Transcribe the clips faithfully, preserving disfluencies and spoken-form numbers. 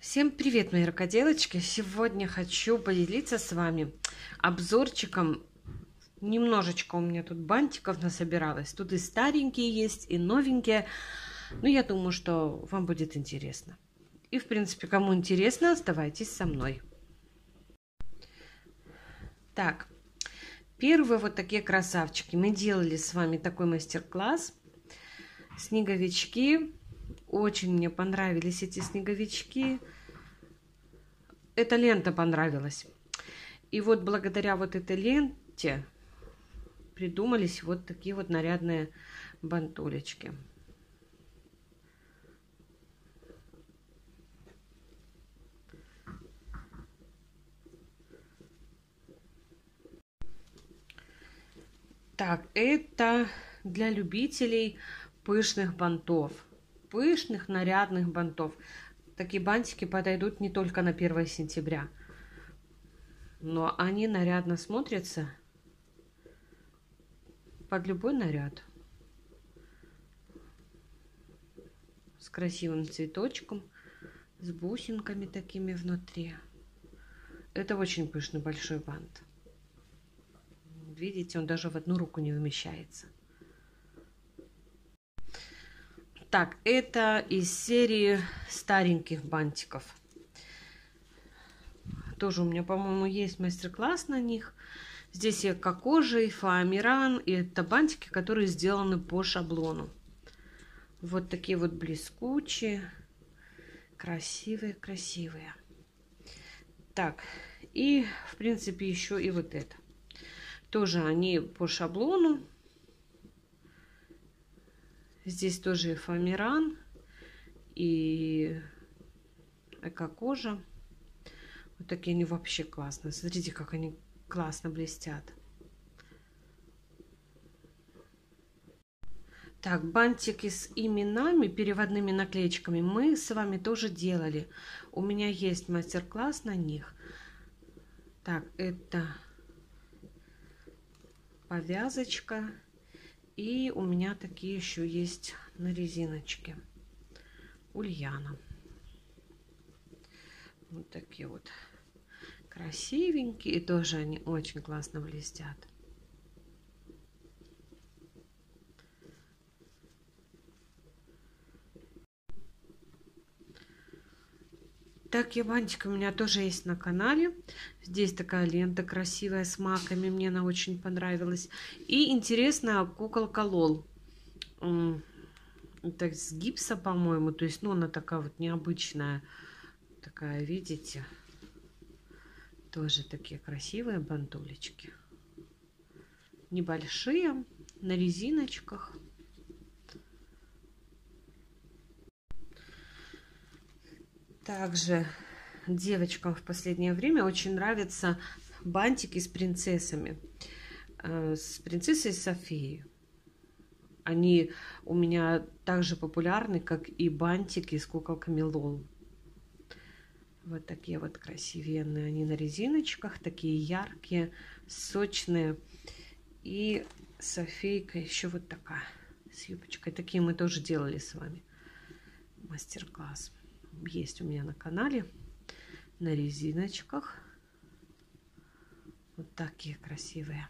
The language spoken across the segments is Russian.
Всем привет, мои рукоделочки! Сегодня хочу поделиться с вами обзорчиком. Немножечко у меня тут бантиков насобиралось. Тут и старенькие есть, и новенькие. Но я думаю, что вам будет интересно. И, в принципе, кому интересно, оставайтесь со мной. Так, первые вот такие красавчики. Мы делали с вами такой мастер-класс. Снеговички. Очень мне понравились эти снеговички. Эта лента понравилась. И вот благодаря вот этой ленте придумались вот такие вот нарядные бантулечки. Так, это для любителей пышных бантов. Пышных, нарядных бантов. Такие бантики подойдут не только на первое сентября, но они нарядно смотрятся под любой наряд. С красивым цветочком, с бусинками такими внутри. Это очень пышный большой бант. Видите, он даже в одну руку не вмещается. Так, это из серии стареньких бантиков. Тоже у меня, по-моему, есть мастер-класс на них. Здесь и эко-кожа, и фоамиран, и это бантики, которые сделаны по шаблону. Вот такие вот блескучие, красивые-красивые. Так, и, в принципе, еще и вот это. Тоже они по шаблону. Здесь тоже и фоамиран, и эко-кожа. Вот такие они вообще классные. Смотрите, как они классно блестят. Так, бантики с именами, переводными наклеечками мы с вами тоже делали. У меня есть мастер-класс на них. Так, это повязочка. И у меня такие еще есть на резиночке. Ульяна. Вот такие вот красивенькие. И тоже они очень классно блестят. Такие бантики у меня тоже есть на канале. Здесь такая лента красивая с маками. Мне она очень понравилась. И интересная куколка Лол. Так, с гипса, по-моему. То есть, ну, она такая вот необычная. Такая, видите? Тоже такие красивые бантулечки. Небольшие, на резиночках. Также девочкам в последнее время очень нравятся бантики с принцессами. С принцессой Софией. Они у меня также популярны, как и бантики с куколками Лол. Вот такие вот красивенные. Они на резиночках, такие яркие, сочные. И Софийка еще вот такая, с юбочкой. Такие мы тоже делали с вами. Мастер-класс. Есть у меня на канале. На резиночках. Вот такие красивые.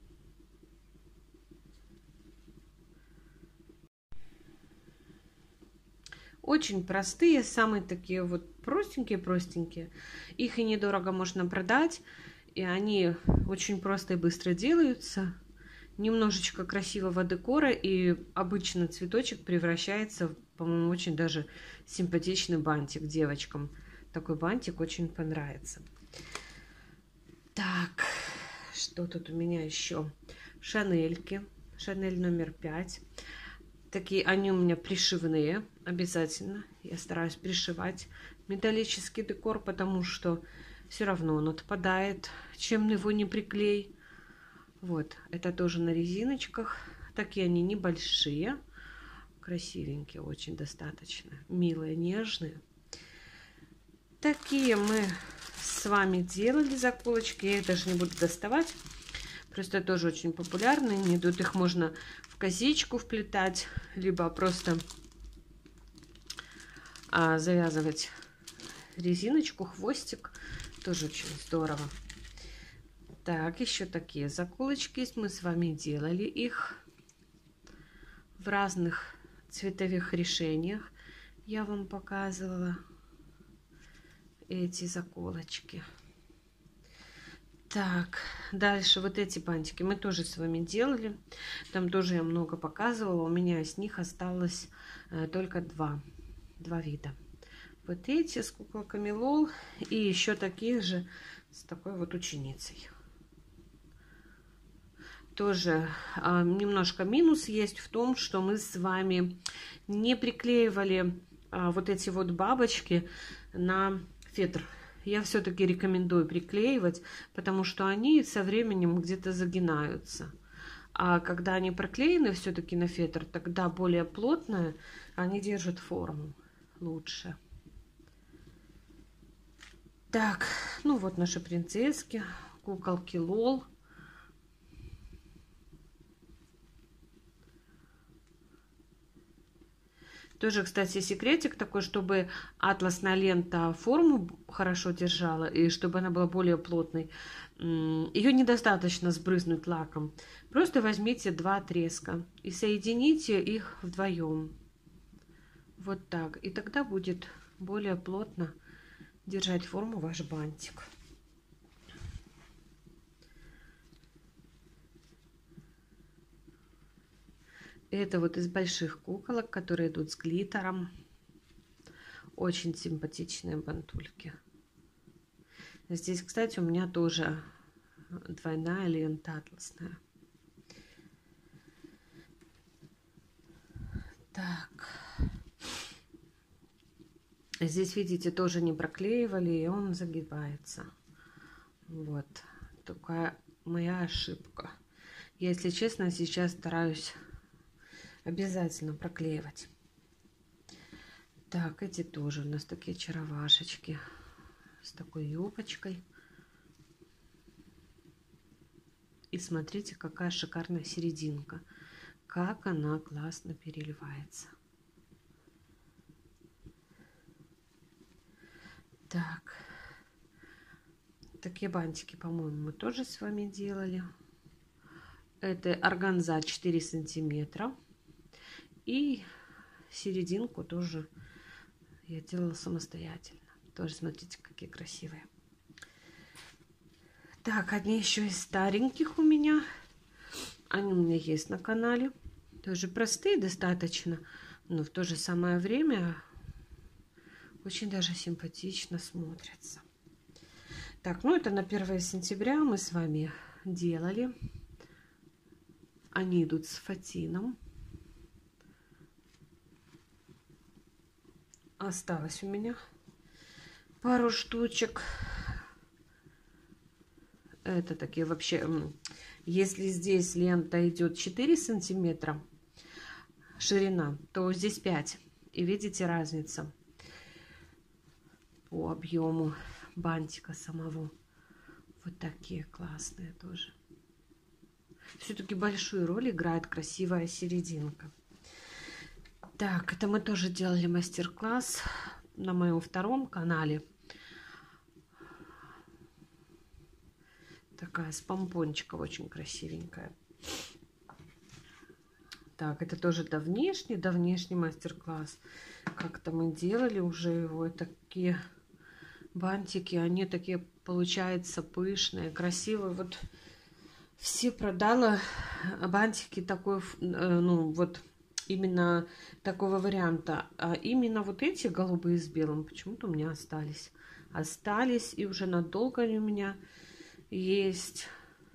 Очень простые, самые такие вот простенькие-простенькие. Их и недорого можно продать. И они очень просто и быстро делаются. Немножечко красивого декора. И обычно цветочек превращается в, по-моему, очень даже симпатичный бантик девочкам. Такой бантик очень понравится. Так, что тут у меня еще? Шанельки. Шанель номер пять. Такие они у меня пришивные, обязательно. Я стараюсь пришивать металлический декор, потому что все равно он отпадает, чем его не приклей. Вот, это тоже на резиночках. Такие они небольшие, красивенькие, очень достаточно. Милые, нежные. Такие мы с вами делали заколочки. Я их даже не буду доставать. Просто тоже очень популярные. Не идут, их можно в косичку вплетать, либо просто а, завязывать резиночку, хвостик. Тоже очень здорово. Так, еще такие заколочки есть. Мы с вами делали их в разных цветовых решениях. Я вам показывала эти заколочки. Так, дальше вот эти бантики мы тоже с вами делали. Там тоже я много показывала. У меня из них осталось э, только два. Два вида. Вот эти с куколками лол. И еще такие же с такой вот ученицей. Тоже э, немножко минус есть в том, что мы с вами не приклеивали э, вот эти вот бабочки на фетр. Я все-таки рекомендую приклеивать, потому что они со временем где-то загинаются. А когда они проклеены все-таки на фетр, тогда более плотные, они держат форму лучше. Так, ну вот наши принцесски, куколки лол. Тоже, кстати, секретик такой, чтобы атласная лента форму хорошо держала и чтобы она была более плотной. Ее недостаточно сбрызнуть лаком. Просто возьмите два отрезка и соедините их вдвоем. Вот так. И тогда будет более плотно держать форму ваш бантик. Это вот из больших куколок, которые идут с глиттером. Очень симпатичные бантульки. Здесь, кстати, у меня тоже двойная лента атласная. Так. Здесь, видите, тоже не проклеивали, и он загибается. Вот. Такая моя ошибка. Я, если честно, сейчас стараюсь обязательно проклеивать. Так, эти тоже у нас такие очаровашечки с такой юбочкой. И смотрите, какая шикарная серединка. Как она классно переливается. Так. Такие бантики, по-моему, мы тоже с вами делали. Это органза четыре сантиметра. И серединку тоже я делала самостоятельно. Тоже смотрите, какие красивые. Так, одни еще из стареньких у меня. Они у меня есть на канале. Тоже простые достаточно, но в то же самое время очень даже симпатично смотрятся. Так, ну это на первое сентября мы с вами делали. Они идут с фатином. Осталось у меня пару штучек. Это такие вообще, если здесь лента идет четыре сантиметра ширина, то здесь пять. И видите разницу по объему бантика самого. Вот такие классные тоже. Все-таки большую роль играет красивая серединка. Так, это мы тоже делали мастер-класс на моем втором канале. Такая с помпончиком очень красивенькая. Так, это тоже давнешний, давнешний мастер-класс. Как-то мы делали уже его. Такие бантики, они такие, получаются, пышные, красивые. Вот все продала бантики такой, ну вот, именно такого варианта. А именно вот эти голубые с белым почему-то у меня остались. Остались, и уже надолго они у меня есть.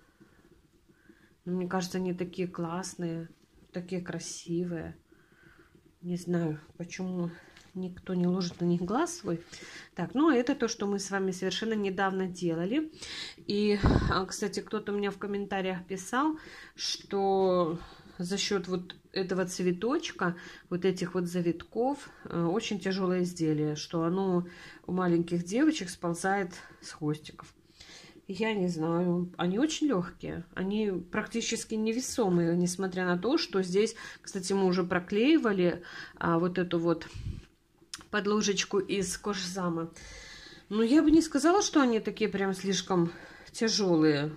Мне кажется, они такие классные, такие красивые. Не знаю, почему никто не ложит на них глаз свой. Так, ну а это то, что мы с вами совершенно недавно делали. И, кстати, кто-то мне в комментариях писал, что за счет вот этого цветочка, вот этих вот завитков, очень тяжелое изделие, что оно у маленьких девочек сползает с хвостиков. Я не знаю, они очень легкие, они практически невесомые, несмотря на то, что здесь, кстати, мы уже проклеивали а, вот эту вот подложечку из кожзама. Ну, я бы не сказала, что они такие прям слишком тяжелые.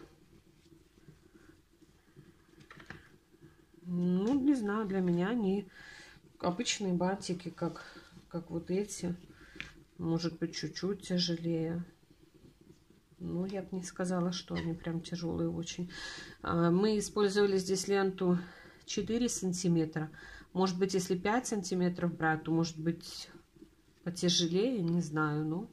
Ну, не знаю, для меня они обычные бантики, как, как вот эти. Может быть, чуть-чуть тяжелее. Ну, я бы не сказала, что они прям тяжелые очень. Мы использовали здесь ленту четыре сантиметра. Может быть, если пять сантиметров брать, то может быть потяжелее, не знаю, ну.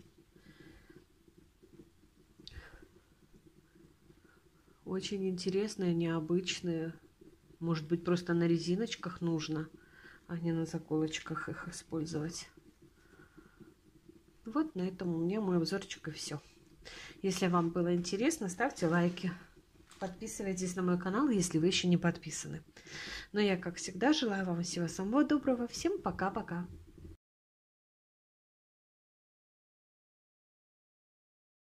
Очень интересные, необычные. Может быть, просто на резиночках нужно, а не на заколочках их использовать. Вот на этом у меня мой обзорчик и все. Если вам было интересно, ставьте лайки. Подписывайтесь на мой канал, если вы еще не подписаны. Но я, как всегда, желаю вам всего самого доброго. Всем пока-пока.